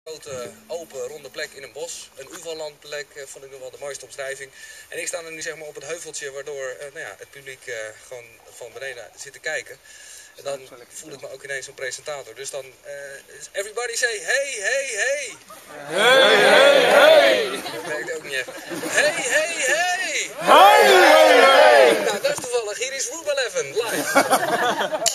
grote, open, ronde plek in een bos. Een UVA-landplek vond ik nog wel de mooiste omschrijving. En ik sta er nu zeg maar op het heuveltje waardoor het publiek gewoon van beneden zit te kijken. En dan voel ik me ook ineens een presentator. Dus dan, everybody say hey, hey, hey. Hey, hey, hey. Dat werkt ook niet echt. Hey, hey, hey. Hey, hey, hey. Nou, dat is toevallig. Hier is Room 11 live.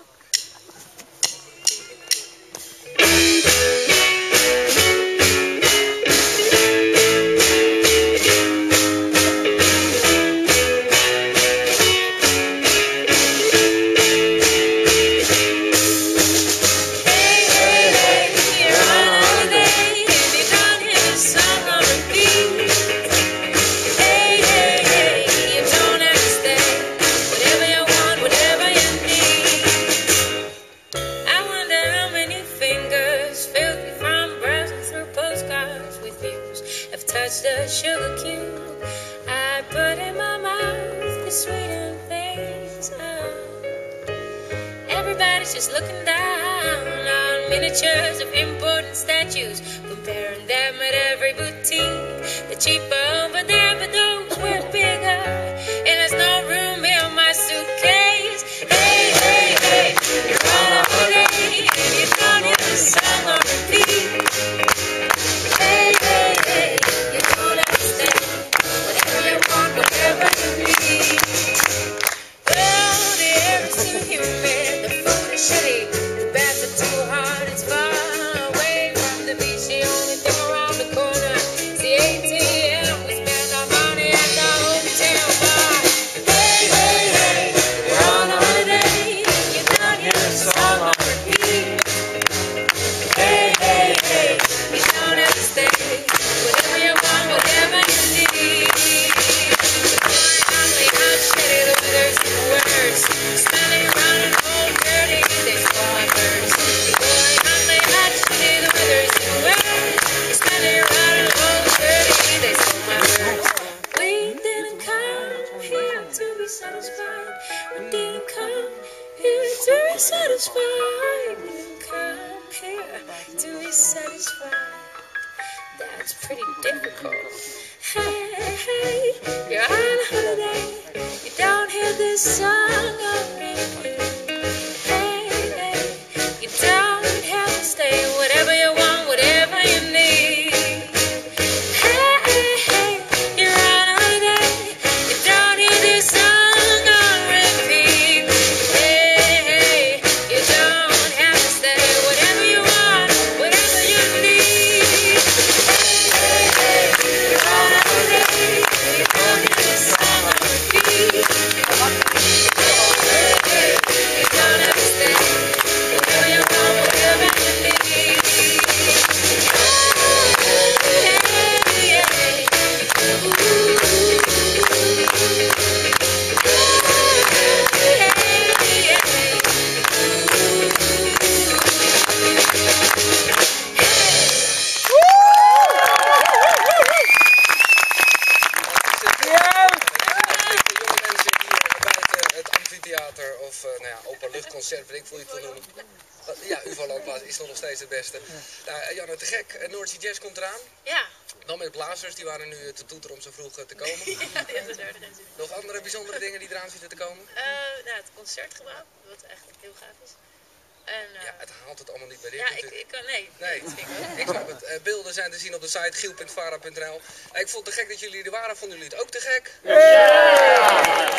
The sugar cube I put in my mouth to sweeten things up. Everybody's just looking down on miniatures of important statues, comparing them at every boutique. The cheaper over there, but those were bigger, and there's no room in my suitcase. Hey, hey, hey, you're on a holiday, and you don't hear the song on repeat. Hey, hey, hey. Whatever you need. Well, the air is too humid, the food is shitty, the baths are too hot, it's far away from the beach. The only thing around the corner is the ATM. We spend our money at the hotel bar. Hey, hey, hey, you're on a holiday, you're not here to song on repeat. Hey, hey, hey, you don't have to stay. Whatever you want, whatever you need. Smelling around and all dirty, they spoil my birds. Boy, hungry, hot, shitty, the weather's too wet. Smelling around and all dirty, they spoil my birds. We didn't come here to be satisfied. We didn't come here to be satisfied. We didn't come here to be satisfied. That's pretty difficult. Hey, hey, you're on holiday. You don't hear this song on repeat. Hey, hey, you don't have to stay. Whatever you want, whatever you need. Hey, hey, hey, you're on holiday. You don't hear this song on repeat. Hey, hey, you don't have to stay. Whatever you want, whatever you need. Hey, hey, hey, you're on holiday. You don't hear this song on repeat. Of openluchtconcert, weet ik veel je het wil noemen. Ja, UVA-landplaats is nog steeds het beste. Nou, Janne, te gek. Noordse Jazz komt eraan. Ja. Dan met blazers, die waren nu te toeteren om zo vroeg te komen. Ja, nog andere bijzondere dingen die eraan zitten te komen? Het concertgebouw, wat eigenlijk heel gaaf is. En, ja, het haalt het allemaal niet bij dit. Ja, ik kan, nee. Ik snap het. Beelden zijn te zien op de site giel.vara.nl. Ik vond het te gek dat jullie er waren. Vonden jullie het ook te gek? Ja!